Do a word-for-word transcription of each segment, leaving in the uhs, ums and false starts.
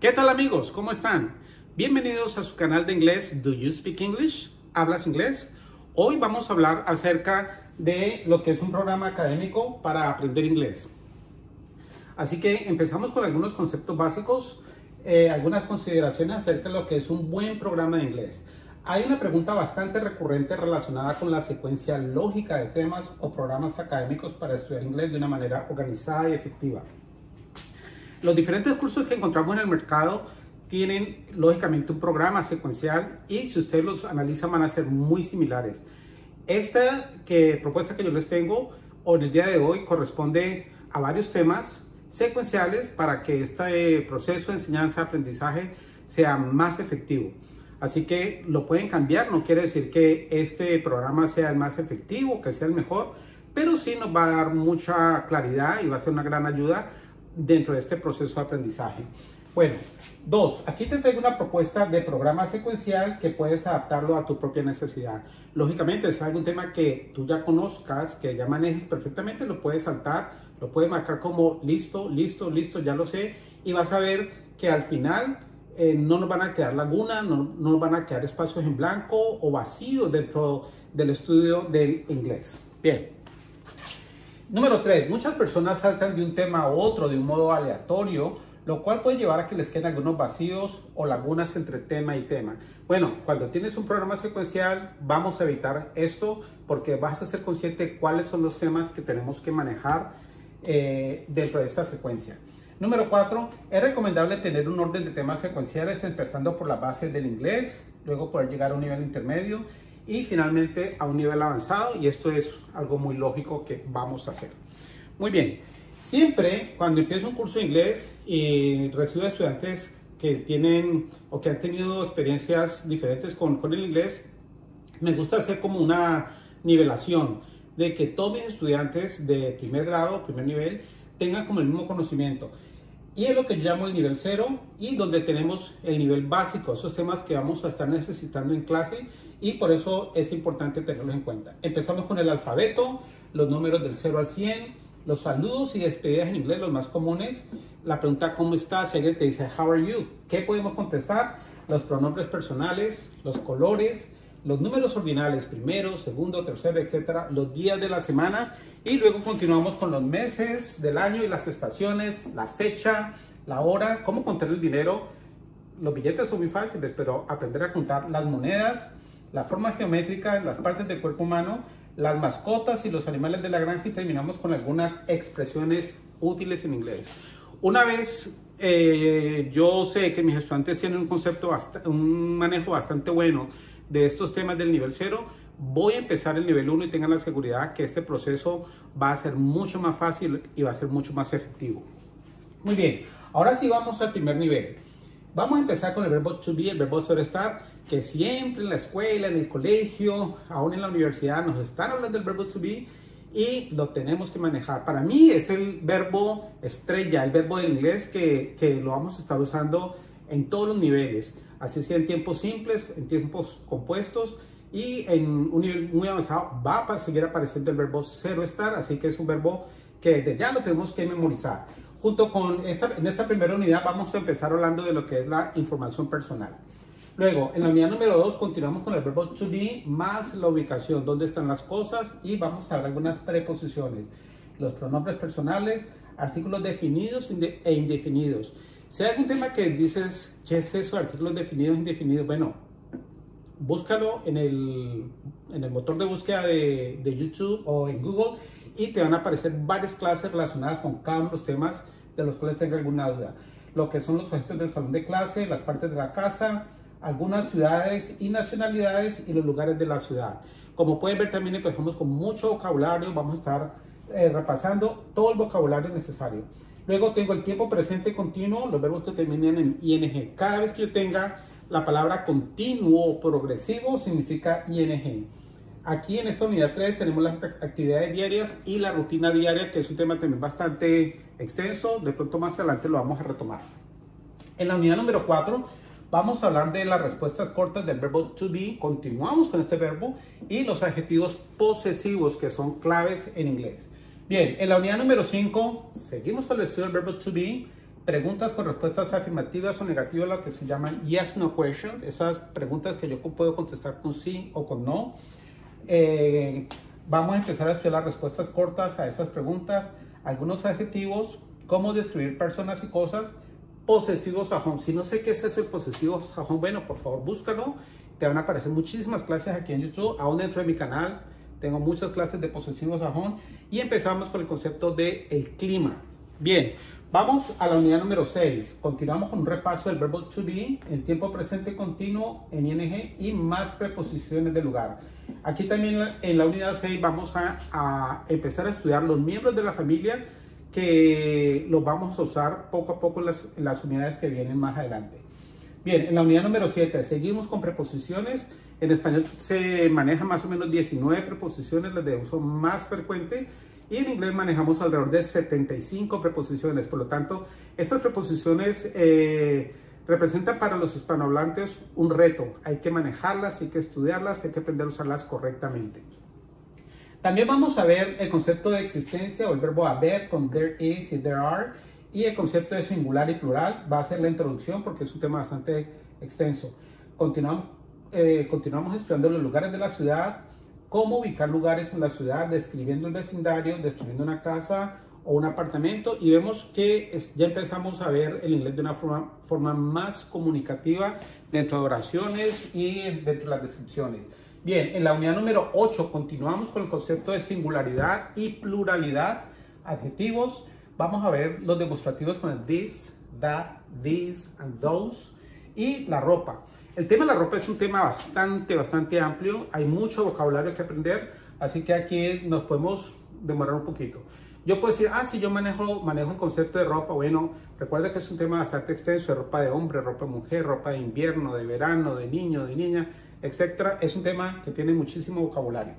¿Qué tal amigos? ¿Cómo están? Bienvenidos a su canal de inglés Do You Speak English? ¿Hablas inglés? Hoy vamos a hablar acerca de lo que es un programa académico para aprender inglés. Así que empezamos con algunos conceptos básicos, eh, algunas consideraciones acerca de lo que es un buen programa de inglés. Hay una pregunta bastante recurrente relacionada con la secuencia lógica de temas o programas académicos para estudiar inglés de una manera organizada y efectiva. Los diferentes cursos que encontramos en el mercado tienen lógicamente un programa secuencial y si ustedes los analizan van a ser muy similares. Esta que, propuesta que yo les tengo o en el día de hoy corresponde a varios temas secuenciales para que este proceso de enseñanza-aprendizaje sea más efectivo. Así que lo pueden cambiar, no quiere decir que este programa sea el más efectivo, que sea el mejor, pero sí nos va a dar mucha claridad y va a ser una gran ayuda dentro de este proceso de aprendizaje. Bueno, dos, aquí te traigo una propuesta de programa secuencial que puedes adaptarlo a tu propia necesidad. Lógicamente, si es algún tema que tú ya conozcas, que ya manejes perfectamente, lo puedes saltar, lo puedes marcar como listo, listo, listo, ya lo sé, y vas a ver que al final eh, no nos van a quedar lagunas, no, no nos van a quedar espacios en blanco o vacíos dentro del estudio del inglés. Bien. Número tres, muchas personas saltan de un tema a otro de un modo aleatorio, lo cual puede llevar a que les queden algunos vacíos o lagunas entre tema y tema. Bueno, cuando tienes un programa secuencial, vamos a evitar esto porque vas a ser consciente de cuáles son los temas que tenemos que manejar eh, dentro de esta secuencia. Número cuatro, es recomendable tener un orden de temas secuenciales empezando por las bases del inglés, luego poder llegar a un nivel intermedio y finalmente a un nivel avanzado, y esto es algo muy lógico que vamos a hacer. Muy bien, siempre cuando empiezo un curso de inglés y recibo estudiantes que tienen o que han tenido experiencias diferentes con, con el inglés, me gusta hacer como una nivelación de que todos mis estudiantes de primer grado, primer nivel, tengan como el mismo conocimiento. Y es lo que yo llamo el nivel cero y donde tenemos el nivel básico, esos temas que vamos a estar necesitando en clase y por eso es importante tenerlos en cuenta. Empezamos con el alfabeto, los números del cero al cien, los saludos y despedidas en inglés, los más comunes. La pregunta ¿cómo estás? Si alguien te dice how are you, ¿qué podemos contestar? Los pronombres personales, los colores, los números ordinales, primero, segundo, tercero, etcétera, los días de la semana y luego continuamos con los meses del año y las estaciones, la fecha, la hora, cómo contar el dinero. Los billetes son muy fáciles, pero aprender a contar las monedas, la forma geométrica, las partes del cuerpo humano, las mascotas y los animales de la granja y terminamos con algunas expresiones útiles en inglés. Una vez eh, yo sé que mis estudiantes tienen un concepto, un manejo bastante bueno de estos temas del nivel cero, voy a empezar el nivel uno y tengan la seguridad que este proceso va a ser mucho más fácil y va a ser mucho más efectivo. Muy bien, ahora sí vamos al primer nivel. Vamos a empezar con el verbo to be, el verbo ser estar, que siempre en la escuela, en el colegio, aún en la universidad nos están hablando del verbo to be y lo tenemos que manejar. Para mí es el verbo estrella, el verbo del inglés que, que lo vamos a estar usando en todos los niveles. Así sea en tiempos simples, en tiempos compuestos y en un nivel muy avanzado va a seguir apareciendo el verbo ser o estar, así que es un verbo que desde ya lo tenemos que memorizar. Junto con esta, en esta primera unidad vamos a empezar hablando de lo que es la información personal. Luego, en la unidad número dos continuamos con el verbo to be más la ubicación, dónde están las cosas y vamos a ver algunas preposiciones, los pronombres personales, artículos definidos e indefinidos. Si hay algún tema que dices, ¿qué es eso? Artículos definidos e indefinidos. Bueno, búscalo en el, en el motor de búsqueda de, de YouTube o en Google y te van a aparecer varias clases relacionadas con cada uno de los temas de los cuales tenga alguna duda. Lo que son los objetos del salón de clase, las partes de la casa, algunas ciudades y nacionalidades y los lugares de la ciudad. Como pueden ver también empezamos con mucho vocabulario, vamos a estar eh, repasando todo el vocabulario necesario. Luego tengo el tiempo presente continuo, los verbos que terminan en ing. Cada vez que yo tenga la palabra continuo o progresivo significa ing. Aquí en esta unidad tres tenemos las actividades diarias y la rutina diaria, que es un tema también bastante extenso. De pronto más adelante lo vamos a retomar. En la unidad número cuatro vamos a hablar de las respuestas cortas del verbo to be. Continuamos con este verbo y los adjetivos posesivos que son claves en inglés. Bien, en la unidad número cinco seguimos con el estudio del verbo to be preguntas con respuestas afirmativas o negativas, lo que se llaman yes no questions, esas preguntas que yo puedo contestar con sí o con no. Eh, vamos a empezar a estudiar las respuestas cortas a esas preguntas, algunos adjetivos, cómo describir personas y cosas, posesivo sajón. Si no sé qué es eso el posesivo sajón, bueno, por favor búscalo, te van a aparecer muchísimas clases aquí en YouTube, aún dentro de mi canal tengo muchas clases de posesivo sajón y empezamos con el concepto de el clima. Bien, vamos a la unidad número seis. Continuamos con un repaso del verbo to be en tiempo presente continuo, en ing y más preposiciones de lugar. Aquí también en la unidad seis vamos a, a empezar a estudiar los miembros de la familia que los vamos a usar poco a poco en las, en las unidades que vienen más adelante. Bien, en la unidad número siete seguimos con preposiciones. En español se manejan más o menos diecinueve preposiciones, las de uso más frecuente. Y en inglés manejamos alrededor de setenta y cinco preposiciones. Por lo tanto, estas preposiciones eh, representan para los hispanohablantes un reto. Hay que manejarlas, hay que estudiarlas, hay que aprender a usarlas correctamente. También vamos a ver el concepto de existencia o el verbo haber con there is y there are. Y el concepto de singular y plural va a ser la introducción porque es un tema bastante extenso. Continuamos, eh, continuamos estudiando los lugares de la ciudad, cómo ubicar lugares en la ciudad, describiendo el vecindario, describiendo una casa o un apartamento, y vemos que es, ya empezamos a ver el inglés de una forma, forma más comunicativa dentro de oraciones y dentro de las descripciones. Bien, en la unidad número ocho continuamos con el concepto de singularidad y pluralidad, adjetivos. Vamos a ver los demostrativos con el this, that, these and those y la ropa. El tema de la ropa es un tema bastante, bastante amplio. Hay mucho vocabulario que aprender, así que aquí nos podemos demorar un poquito. Yo puedo decir, ah, sí, yo manejo, manejo el concepto de ropa. Bueno, recuerda que es un tema bastante extenso, de ropa de hombre, ropa de mujer, ropa de invierno, de verano, de niño, de niña, etcétera. Es un tema que tiene muchísimo vocabulario.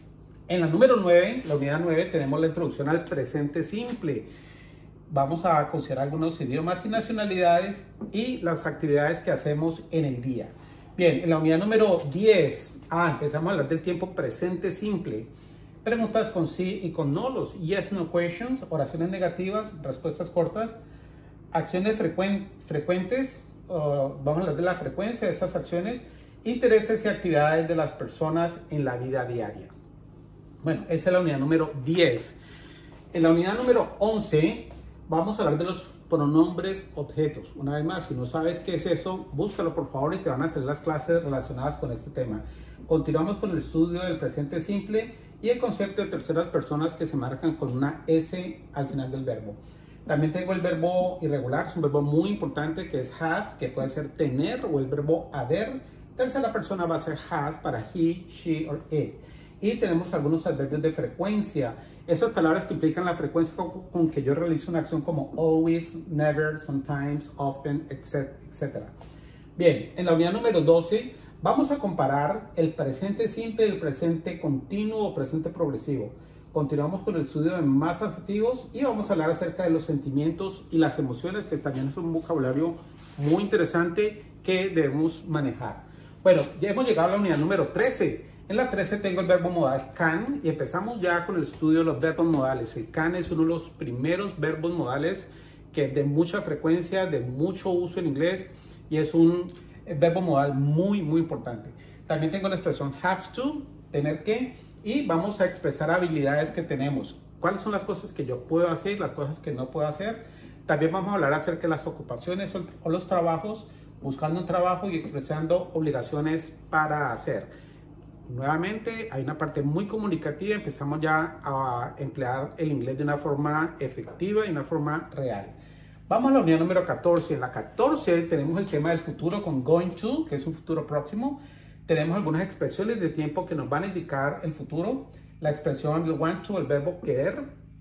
En la número nueve, la unidad nueve, tenemos la introducción al presente simple. Vamos a considerar algunos idiomas y nacionalidades y las actividades que hacemos en el día. Bien, en la unidad número diez, ah, empezamos a hablar del tiempo presente simple. Preguntas con sí y con no, los yes no questions, oraciones negativas, respuestas cortas, acciones frecuen, frecuentes, uh, vamos a hablar de la frecuencia de esas acciones, intereses y actividades de las personas en la vida diaria. Bueno, esa es la unidad número diez. En la unidad número once vamos a hablar de los pronombres objetos. Una vez más, si no sabes qué es eso, búscalo por favor y te van a hacer las clases relacionadas con este tema. Continuamos con el estudio del presente simple y el concepto de terceras personas que se marcan con una S al final del verbo. También tengo el verbo irregular, es un verbo muy importante que es have, que puede ser tener, o el verbo haber. Tercera persona va a ser has para he, she or it. Y tenemos algunos adverbios de frecuencia. Esas palabras que implican la frecuencia con, con que yo realizo una acción como always, never, sometimes, often, etcétera. Bien, en la unidad número doce vamos a comparar el presente simple y el presente continuo o presente progresivo. Continuamos con el estudio de más adjetivos y vamos a hablar acerca de los sentimientos y las emociones, que también es un vocabulario muy interesante que debemos manejar. Bueno, ya hemos llegado a la unidad número trece. En la trece tengo el verbo modal can y empezamos ya con el estudio de los verbos modales. El can es uno de los primeros verbos modales que es de mucha frecuencia, de mucho uso en inglés y es un verbo modal muy, muy importante. También tengo la expresión have to, tener que, y vamos a expresar habilidades que tenemos. ¿Cuáles son las cosas que yo puedo hacer y las cosas que no puedo hacer? También vamos a hablar acerca de las ocupaciones o los trabajos, buscando un trabajo y expresando obligaciones para hacer. Nuevamente, hay una parte muy comunicativa, empezamos ya a emplear el inglés de una forma efectiva y una forma real. Vamos a la unidad número catorce. En la catorce tenemos el tema del futuro con going to, que es un futuro próximo. Tenemos algunas expresiones de tiempo que nos van a indicar el futuro. La expresión del want to, el verbo querer.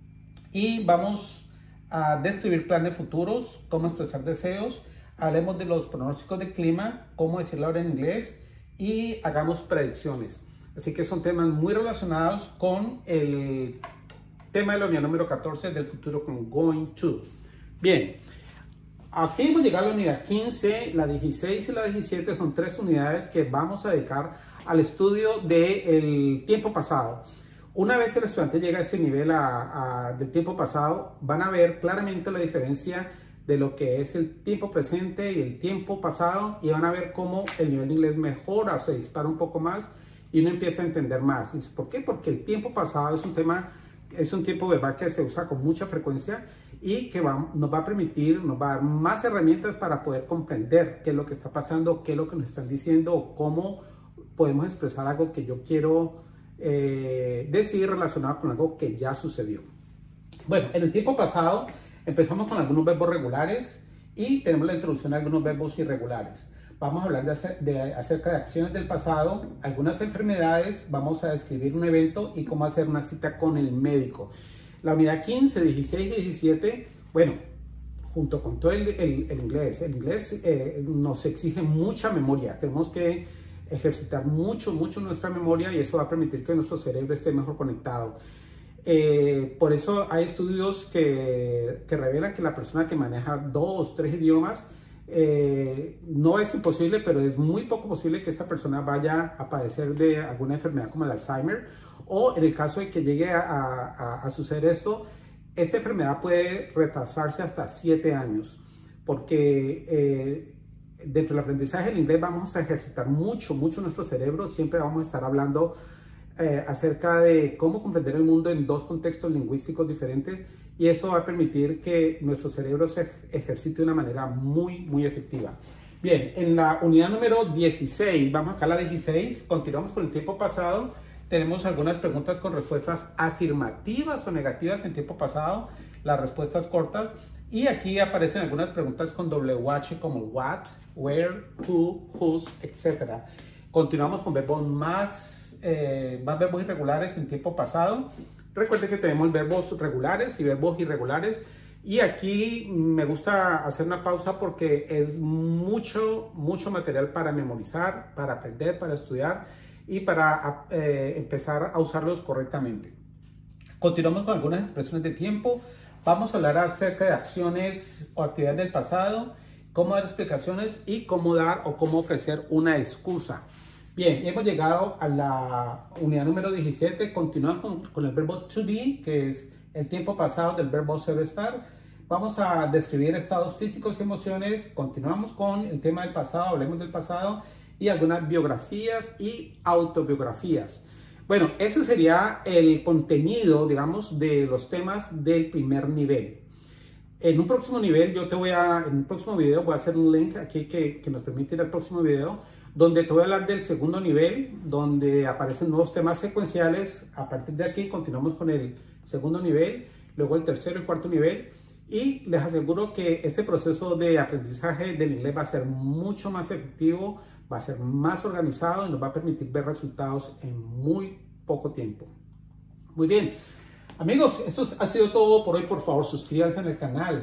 Y vamos a describir planes futuros, cómo expresar deseos. Hablemos de los pronósticos de clima, cómo decirlo ahora en inglés. Y hagamos predicciones. Así que son temas muy relacionados con el tema de la unidad número catorce del futuro con going to. Bien, aquí hemos llegado a la unidad quince, la dieciséis y la diecisiete son tres unidades que vamos a dedicar al estudio del tiempo pasado. Una vez el estudiante llega a este nivel a, a, del tiempo pasado, van a ver claramente la diferencia de lo que es el tiempo presente y el tiempo pasado, y van a ver cómo el nivel de inglés mejora o se dispara un poco más y uno empieza a entender más. ¿Por qué? Porque el tiempo pasado es un tema, es un tiempo verbal que se usa con mucha frecuencia y que va, nos va a permitir, nos va a dar más herramientas para poder comprender qué es lo que está pasando, qué es lo que nos están diciendo o cómo podemos expresar algo que yo quiero eh, decir relacionado con algo que ya sucedió. Bueno, en el tiempo pasado empezamos con algunos verbos regulares y tenemos la introducción de algunos verbos irregulares. Vamos a hablar de, hacer, de acerca de acciones del pasado, algunas enfermedades, vamos a describir un evento y cómo hacer una cita con el médico. La unidad quince, dieciséis y diecisiete, bueno, junto con todo el, el, el inglés, el inglés eh, nos exige mucha memoria. Tenemos que ejercitar mucho, mucho nuestra memoria y eso va a permitir que nuestro cerebro esté mejor conectado. Eh, por eso hay estudios que, que revelan que la persona que maneja dos, tres idiomas, eh, no es imposible, pero es muy poco posible que esta persona vaya a padecer de alguna enfermedad como el Alzheimer, o en el caso de que llegue a, a, a suceder esto, esta enfermedad puede retrasarse hasta siete años, porque eh, dentro del aprendizaje del inglés vamos a ejercitar mucho, mucho nuestro cerebro, siempre vamos a estar hablando Eh, acerca de cómo comprender el mundo en dos contextos lingüísticos diferentes, y eso va a permitir que nuestro cerebro se ejercite de una manera muy, muy efectiva. Bien, en la unidad número dieciséis, vamos acá a la dieciséis, continuamos con el tiempo pasado. Tenemos algunas preguntas con respuestas afirmativas o negativas en tiempo pasado, las respuestas cortas, y aquí aparecen algunas preguntas con W H como what, where, who, whose, etcétera. Continuamos con verbos más Eh, más verbos irregulares en tiempo pasado. Recuerden que tenemos verbos regulares y verbos irregulares, y aquí me gusta hacer una pausa porque es mucho, mucho material para memorizar, para aprender, para estudiar y para eh, empezar a usarlos correctamente. Continuamos con algunas expresiones de tiempo. Vamos a hablar acerca de acciones o actividades del pasado, cómo dar explicaciones y cómo dar o cómo ofrecer una excusa. Bien, hemos llegado a la unidad número diecisiete, continuamos con, con el verbo to be, que es el tiempo pasado del verbo ser estar. Vamos a describir estados físicos y emociones, continuamos con el tema del pasado, hablemos del pasado, y algunas biografías y autobiografías. Bueno, ese sería el contenido, digamos, de los temas del primer nivel. En un próximo nivel, yo te voy a, en un próximo video voy a hacer un link aquí que, que nos permite ir al próximo video, donde te voy a hablar del segundo nivel, donde aparecen nuevos temas secuenciales. A partir de aquí continuamos con el segundo nivel, luego el tercero y cuarto nivel, y les aseguro que este proceso de aprendizaje del inglés va a ser mucho más efectivo, va a ser más organizado y nos va a permitir ver resultados en muy poco tiempo. Muy bien, amigos, eso ha sido todo por hoy. Por favor, suscríbanse al canal,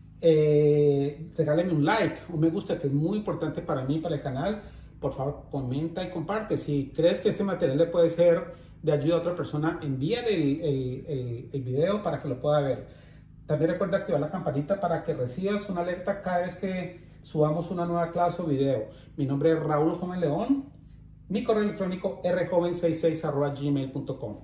eh, regálenme un like, un me gusta, que es muy importante para mí, para el canal. Por favor, comenta y comparte. Si crees que este material le puede ser de ayuda a otra persona, envíale el, el, el, el video para que lo pueda ver. También recuerda activar la campanita para que recibas una alerta cada vez que subamos una nueva clase o video. Mi nombre es Raúl Joven León. Mi correo electrónico r joven sesenta y seis arroba gmail punto com.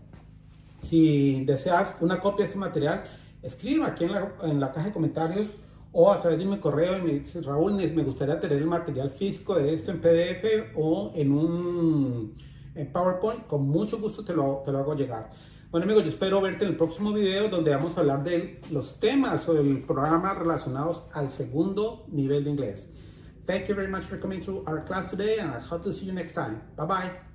Si deseas una copia de este material, escribe aquí en la, en la caja de comentarios o a través de mi correo y me dice: Raúl, me gustaría tener el material físico de esto en P D F o en un en PowerPoint. Con mucho gusto te lo, te lo hago llegar. Bueno, amigos, yo espero verte en el próximo video, donde vamos a hablar de los temas o del programa relacionados al segundo nivel de inglés. Thank you very much for coming to our class today, and I hope to see you next time. Bye bye.